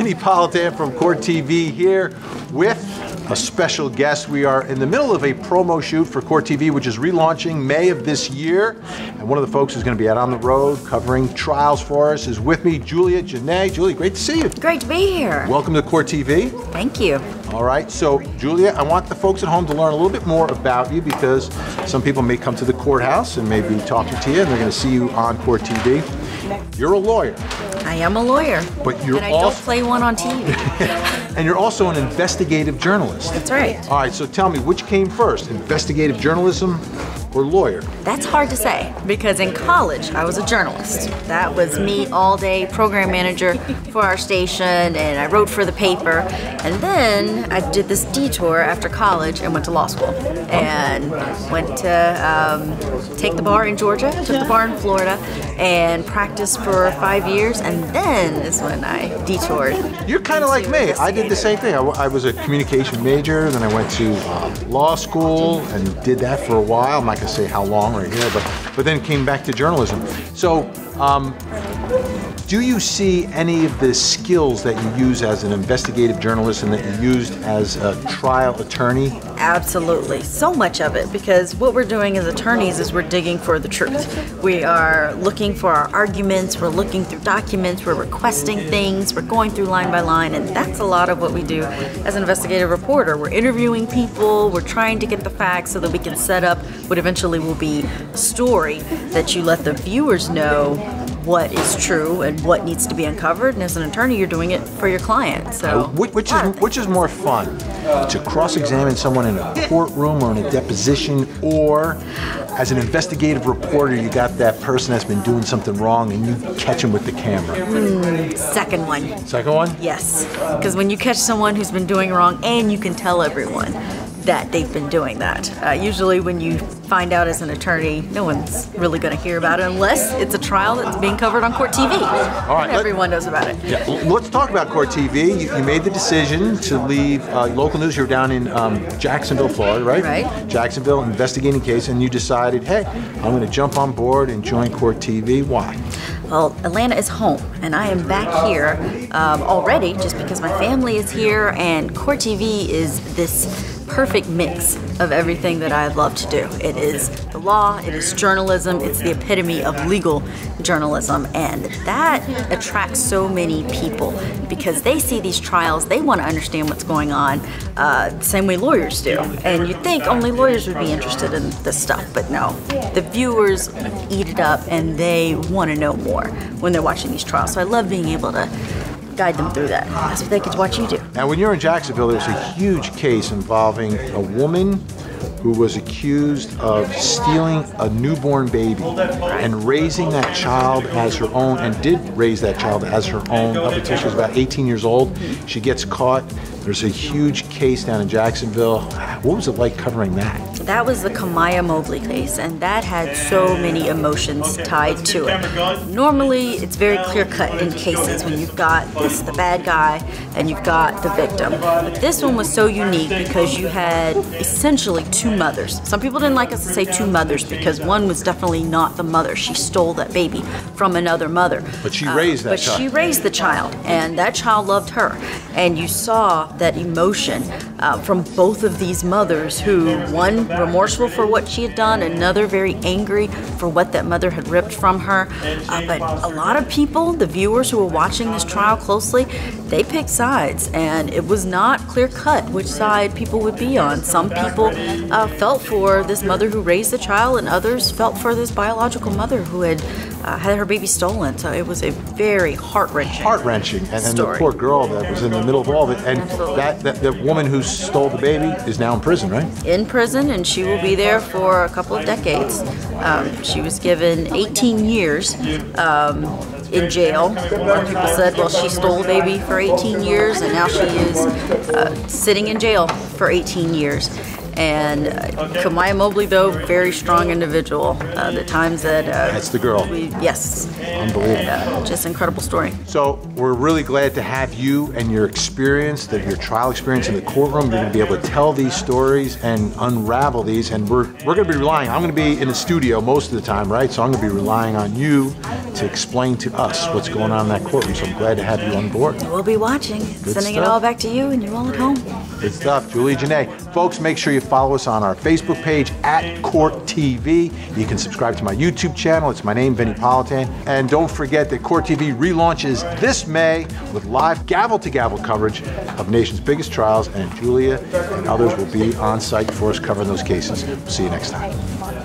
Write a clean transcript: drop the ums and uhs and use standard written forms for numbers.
Anthony Politan from Court TV here with a special guest. We are in the middle of a promo shoot for Court TV, which is relaunching May of this year. And one of the folks who's going to be out on the road covering trials for us is with me, Julia Jenet. Julia, great to see you. Great to be here. Welcome to Court TV. Thank you. All right, so Julia, I want the folks at home to learn a little bit more about you because some people may come to the courthouse and may be talking to you and they're going to see you on Court TV. You're a lawyer. I am a lawyer, but you're and I don't play one on TV. And you're also an investigative journalist. That's right. All right, so tell me, which came first, investigative journalism or lawyer? That's hard to say because in college I was a journalist. That was me all day, program manager for our station, and I wrote for the paper. And then I did this detour after college and went to law school and went to take the bar in Georgia, took the bar in Florida, and practiced for 5 years. And then is when I detoured. You're kind of like me. I did the same thing. I was a communication major, then I went to law school and did that for a while. I'm not going to say how long right here, but then came back to journalism. So, do you see any of the skills that you use as an investigative journalist and that you used as a trial attorney? Absolutely. So much of it, because what we're doing as attorneys is we're digging for the truth. We are looking for our arguments, we're looking through documents, we're requesting things, we're going through line by line, and that's a lot of what we do as an investigative reporter. We're interviewing people, we're trying to get the facts so that we can set up what eventually will be a story that you let the viewers know what is true and what needs to be uncovered, and as an attorney you're doing it for your client. So which is more fun, to cross-examine someone in a courtroom or in a deposition, or as an investigative reporter you got that person that's been doing something wrong and you catch them with the camera? Second one. Second one? Yes, because when you catch someone who's been doing wrong and you can tell everyone that they've been doing that. Usually when you find out as an attorney, no one's really going to hear about it unless it's a trial that's being covered on Court TV. All right, everyone knows about it. Yeah, let's talk about Court TV. You made the decision to leave local news. You're down in Jacksonville, Florida, right? Right. Jacksonville, investigating case, and you decided, hey, I'm going to jump on board and join Court TV. Why? Well, Atlanta is home, and I am back here already just because my family is here, and Court TV is this perfect mix of everything that I love to do. It is the law, it is journalism, it's the epitome of legal journalism, and that attracts so many people because they see these trials, they want to understand what's going on, the same way lawyers do. And you'd think only lawyers would be interested in this stuff, but no. The viewers eat it up and they want to know more when they're watching these trials. So I love being able to guide them through that. That's what they get to watch you do. Now, when you're in Jacksonville, there's a huge case involving a woman who was accused of stealing a newborn baby and raising that child as her own, and did raise that child as her own up until she was about 18 years old. She gets caught. There's a huge case down in Jacksonville. What was it like covering that? That was the Kamiyah Mobley case, and that had so many emotions tied to it. Normally, it's very clear-cut in cases when you've got the bad guy and you've got the victim. But this one was so unique because you had essentially two mothers. Some people didn't like us to say two mothers because one was definitely not the mother. She stole that baby from another mother. But she raised that child. But she raised the child, and that child loved her. And you saw that emotion from both of these mothers, who, one remorseful for what she had done, another very angry for what that mother had ripped from her. But a lot of people, the viewers who were watching this trial closely, they picked sides, and it was not clear-cut which side people would be on. Some people felt for this mother who raised the child, and others felt for this biological mother who had had her baby stolen. So it was a very heart-wrenching and the poor girl that was in the middle of all of it. And the woman who stole the baby is now in prison, right? In prison, and she will be there for a couple of decades. She was given 18 years in jail. A lot of people said, well, she stole a baby for 18 years, and now she is sitting in jail for 18 years. And Kamaya Mobley, though, very strong individual. The times that That's the girl. Yes, Unbelievable. just incredible story. So we're really glad to have you and your experience, your trial experience in the courtroom. You're going to be able to tell these stories and unravel these. And we're going to be relying. I'm going to be in the studio most of the time, right? So I'm going to be relying on you to explain to us what's going on in that courtroom. So I'm glad to have you on board. We'll be watching, sending it stuff. all back to you, and you're all at home. Good stuff, Julie Jenae. Folks, make sure you follow us on our Facebook page @Court TV. You can subscribe to my YouTube channel. It's my name, Vinnie Politan. And don't forget that Court TV relaunches this May with live gavel-to-gavel coverage of the nation's biggest trials, and Julia and others will be on site for us covering those cases. We'll see you next time.